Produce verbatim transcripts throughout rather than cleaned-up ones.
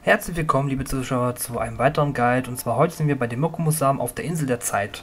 Herzlich willkommen, liebe Zuschauer, zu einem weiteren Guide. Und zwar heute sind wir bei dem Mokumusam auf der Insel der Zeit.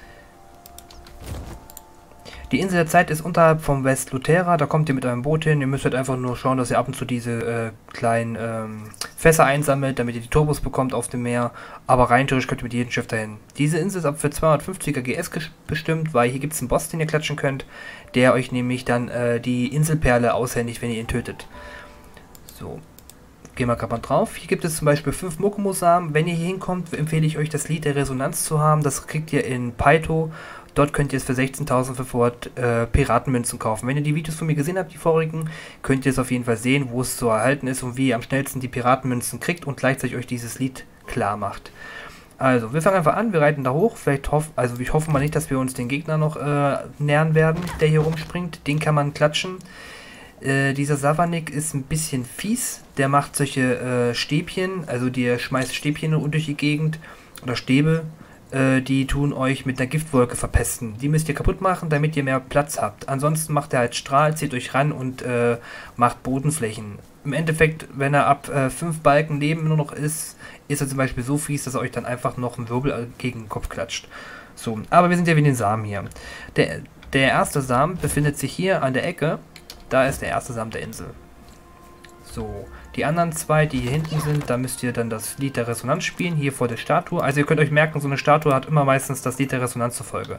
Die Insel der Zeit ist unterhalb vom West Luthera. Da kommt ihr mit einem Boot hin. Ihr müsst halt einfach nur schauen, dass ihr ab und zu diese äh, kleinen ähm, Fässer einsammelt, damit ihr die Turbos bekommt auf dem Meer. Aber rein theoretisch könnt ihr mit jedem Schiff dahin. Diese Insel ist ab für zweihundertfünfziger G S bestimmt, weil hier gibt es einen Boss, den ihr klatschen könnt, der euch nämlich dann äh, die Inselperle aushändigt, wenn ihr ihn tötet. So. Gehen wir gerade mal drauf. Hier gibt es zum Beispiel fünf Mokumusam. Wenn ihr hier hinkommt, empfehle ich euch, das Lied der Resonanz zu haben. Das kriegt ihr in Paito. Dort könnt ihr es für sechzehntausendfünfhundert äh, Piratenmünzen kaufen. Wenn ihr die Videos von mir gesehen habt, die vorigen, könnt ihr es auf jeden Fall sehen, wo es zu erhalten ist und wie ihr am schnellsten die Piratenmünzen kriegt und gleichzeitig euch dieses Lied klar macht. Also, wir fangen einfach an, wir reiten da hoch. Vielleicht hoff, also ich hoffe mal nicht, dass wir uns den Gegner noch äh, nähern werden, der hier rumspringt. Den kann man klatschen. Äh, dieser Savanik ist ein bisschen fies. Der macht solche äh, Stäbchen, also der schmeißt Stäbchen durch die Gegend oder Stäbe, äh, die tun euch mit einer Giftwolke verpesten. Die müsst ihr kaputt machen, damit ihr mehr Platz habt. Ansonsten macht er halt Strahl, zieht euch ran und äh, macht Bodenflächen. Im Endeffekt, wenn er ab äh, fünf Balken Leben nur noch ist, ist er zum Beispiel so fies, dass er euch dann einfach noch einen Wirbel gegen den Kopf klatscht. So, aber wir sind ja wie den Samen hier. Der, der erste Samen befindet sich hier an der Ecke. Da ist der erste Samen der Insel. So, die anderen zwei, die hier hinten sind, da müsst ihr dann das Lied der Resonanz spielen, hier vor der Statue. Also ihr könnt euch merken, so eine Statue hat immer meistens das Lied der Resonanz zur Folge.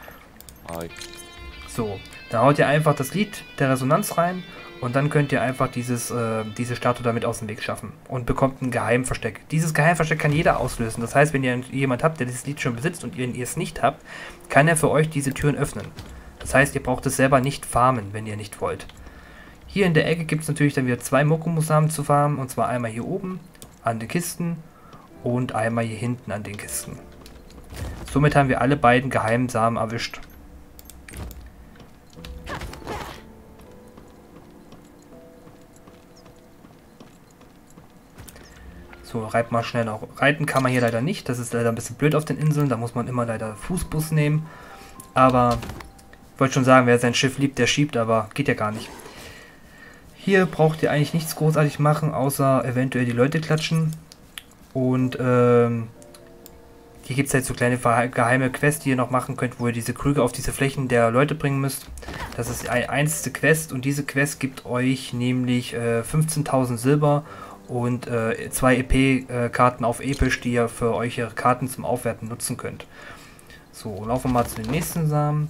So, da haut ihr einfach das Lied der Resonanz rein und dann könnt ihr einfach dieses, äh, diese Statue damit aus dem Weg schaffen und bekommt ein Geheimversteck. Dieses Geheimversteck kann jeder auslösen. Das heißt, wenn ihr jemand habt, der dieses Lied schon besitzt und ihr es nicht habt, kann er für euch diese Türen öffnen. Das heißt, ihr braucht es selber nicht farmen, wenn ihr nicht wollt. Hier in der Ecke gibt es natürlich dann wieder zwei Mokumusam zu farmen, und zwar einmal hier oben an den Kisten und einmal hier hinten an den Kisten. Somit haben wir alle beiden geheimen Samen erwischt. So, reibt mal schnell noch. Reiten kann man hier leider nicht, das ist leider ein bisschen blöd auf den Inseln, da muss man immer leider Fußbus nehmen. Aber ich wollte schon sagen, wer sein Schiff liebt, der schiebt, aber geht ja gar nicht. Hier braucht ihr eigentlich nichts großartig machen, außer eventuell die Leute klatschen. Und ähm, hier gibt es halt so kleine geheime Quests, die ihr noch machen könnt, wo ihr diese Krüge auf diese Flächen der Leute bringen müsst. Das ist eine einzige Quest und diese Quest gibt euch nämlich äh, fünfzehntausend Silber und äh, zwei E P-Karten auf Episch, die ihr für eure Karten zum Aufwerten nutzen könnt. So, laufen wir mal zu den nächsten Samen.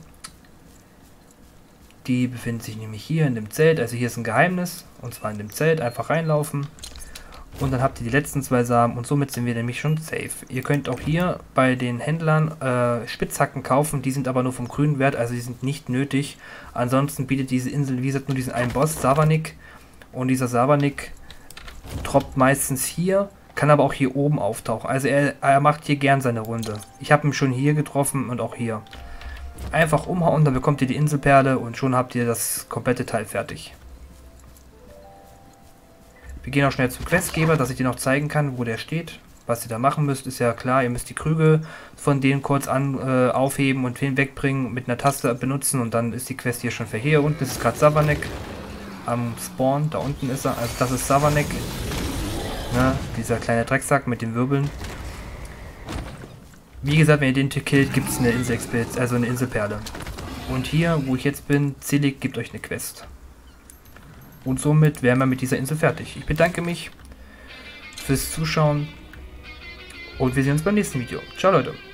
Die befinden sich nämlich hier in dem Zelt, also hier ist ein Geheimnis, und zwar in dem Zelt, einfach reinlaufen. Und dann habt ihr die letzten zwei Samen und somit sind wir nämlich schon safe. Ihr könnt auch hier bei den Händlern äh, Spitzhacken kaufen, die sind aber nur vom grünen Wert, also die sind nicht nötig. Ansonsten bietet diese Insel, wie gesagt, nur diesen einen Boss, Savanik. Und dieser Savanik droppt meistens hier, kann aber auch hier oben auftauchen. Also er, er macht hier gern seine Runde. Ich habe ihn schon hier getroffen und auch hier. Einfach umhauen, dann bekommt ihr die Inselperle und schon habt ihr das komplette Teil fertig. Wir gehen auch schnell zum Questgeber, dass ich dir noch zeigen kann, wo der steht. Was ihr da machen müsst, ist ja klar, ihr müsst die Krüge von denen kurz an äh, aufheben und wegbringen, mit einer Taste benutzen und dann ist die Quest hier schon für hier. Unten ist gerade Savanik am Spawn, da unten ist er, also das ist Savanik. Ne, dieser kleine Drecksack mit den Wirbeln. Wie gesagt, wenn ihr den killt, gibt es eine Insel, also eine Inselperle. Und hier, wo ich jetzt bin, Zelig gibt euch eine Quest. Und somit wären wir mit dieser Insel fertig. Ich bedanke mich fürs Zuschauen und wir sehen uns beim nächsten Video. Ciao Leute.